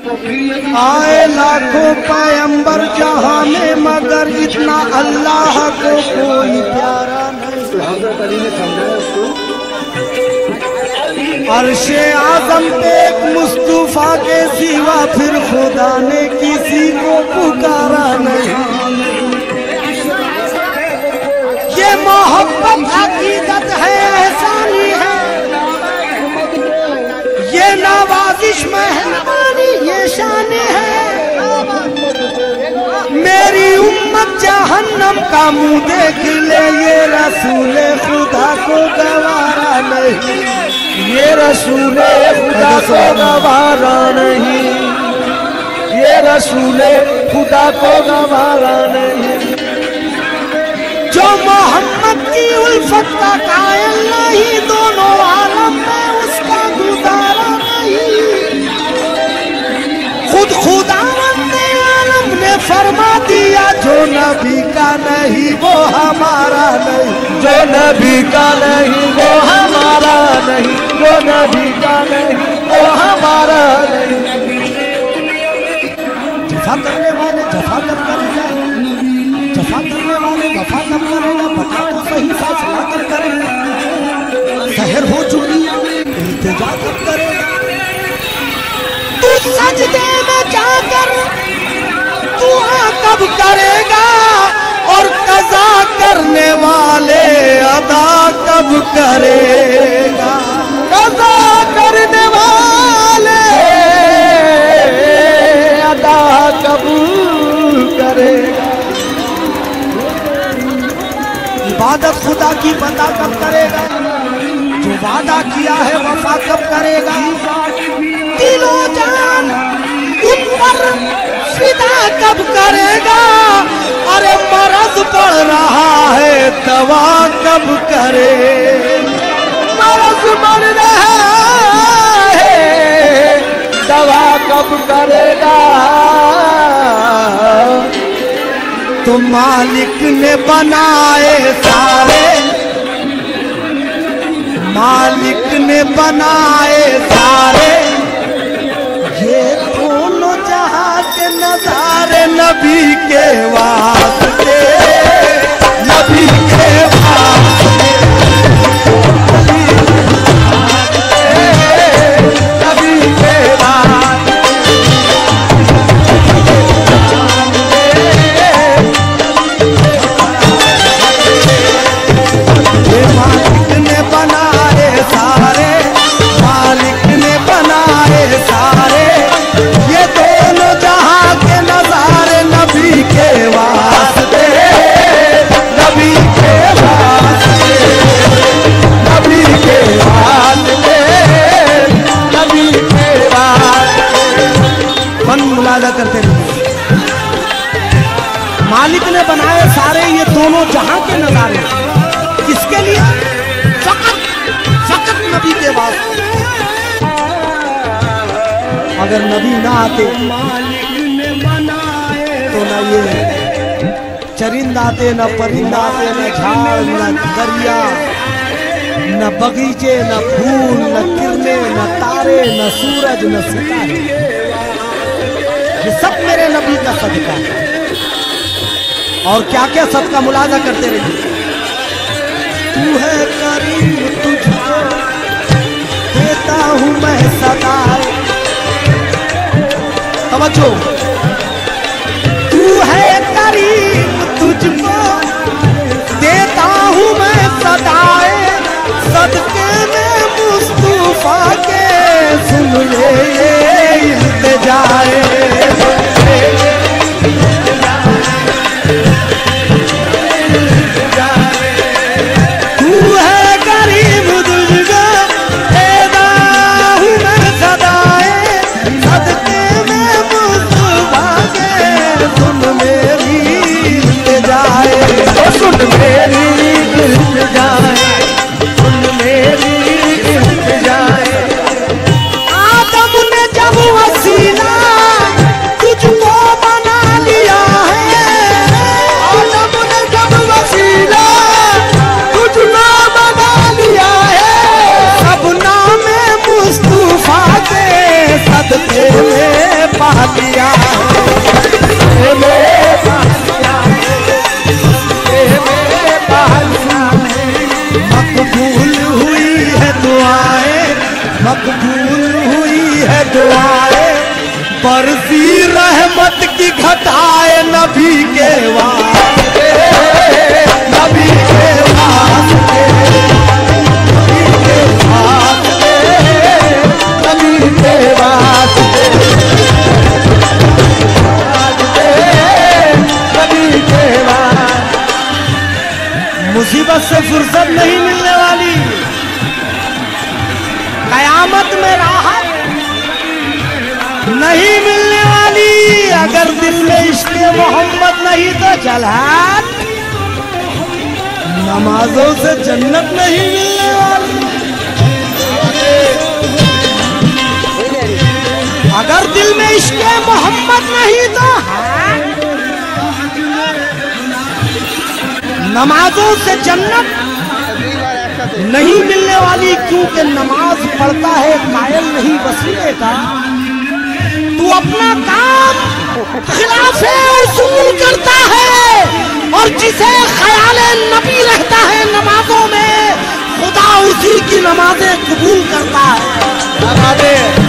आए लाखों पैगंबर जहां में, मगर इतना अल्लाह को कोई प्यारा नहीं। अर्शे आज़म पे एक मुस्तफा के सिवा फिर खुदा ने किसी को पुकारा नहीं। ये मोहब्बत हकीकत है, एहसानी है, ये नवाजिश मेहरबानी, ये शान है। मेरी उम्मत जहन्नम का मुंह देख ले, ये रसूल खुदा को गवारा नहीं। ये रसूल खुदा को गवारा नहीं, ये रसूल खुदा को गवारा नहीं। जो मोहम्मद की उल्फत का कायल नहीं, दोनों आलम में उसका गुजारा नहीं। खुद खुदावंद आलम ने फरमा दिया, जो नबी का नहीं वो हमारा नहीं, जो नबी का नहीं वो हमारा नहीं, जो नबी का नहीं वो हमारा नहीं। जफा करने वाले जफा कब करेगा, जफा करने वाले वफा कब करेगा, बता तो सही फैसला कब करेगा। शहर हो चुकी इल्तिजा कब करेगा। तू सजदे में जाकर दुआ कब करेगा, और कज़ा करने वाले अदा कब करेगा। कज़ा करने वाले अदा कब करेगा। इबादत खुदा की बंदा कब करेगा, जो वादा किया है वफा कब करेगा। दिलो जान तुम पर फिदा कब करेगा, अरे मरज पड़ रहा है दवा कब करे। मरज पड़ रहा है दवा कब करेगा। तो मालिक ने बनाए सारे, मालिक ने बनाए सारे, ये दोनों जहां के नजारे नबी के वास्ते, नबी के वास्ते, नबी के वास्ते। ये मालिक ने बनाए सारे, मालिक ने बनाए सारे, ये दोनों जहां के नजारे नबी के वास्ते, नबी के वास्ते, नबी के वास्ते, नबी के वास्ते। मन मुलाजा करते रहिए। मालिक ने बनाए सारे ये दोनों जहां के नजारे, किसके लिए? फकत फकत नबी के वास्ते। अगर नबी ना आते तो न ये चरिंद आते, न परिंद आते, न झाड़, न दरिया, न बगीचे, न फूल, न किरने, न तारे, न सूरज, न सितारे। ये सब मेरे नबी का सदका है। और क्या क्या सबका मुलाजा करते रहिए। तू है करीम तुझको देता हूँ मैं सदा, तवज्जो। तू है करीम तुझको देता हूँ मैं सदाए, सदके में मुस्तफा के सुन ले ये इल्तिजाए। आदम ने बरसी रहमत की घटाए नबी के वास्ते, नबी के वास्ते, नबी के वास्ते, नबी के वास्ते, नबी के वास्ते। मुसीबत से फुर्सत नहीं मिलने वाली, कयामत में राहत नहीं मिलने वाली, अगर दिल में इश्क़ मोहम्मद नहीं तो जलाल, नमाजों से जन्नत नहीं मिलने वाली। अगर दिल में इश्क़ मोहम्मद नहीं तो नमाजों से जन्नत नहीं मिलने वाली, क्योंकि नमाज पढ़ता है कायल नहीं वसीले का, तू अपना काम खिलाफे उसूल करता है, और जिसे ख्याले नबी रहता है नमाजों में, खुदा उसी की नमाजें कबूल करता है।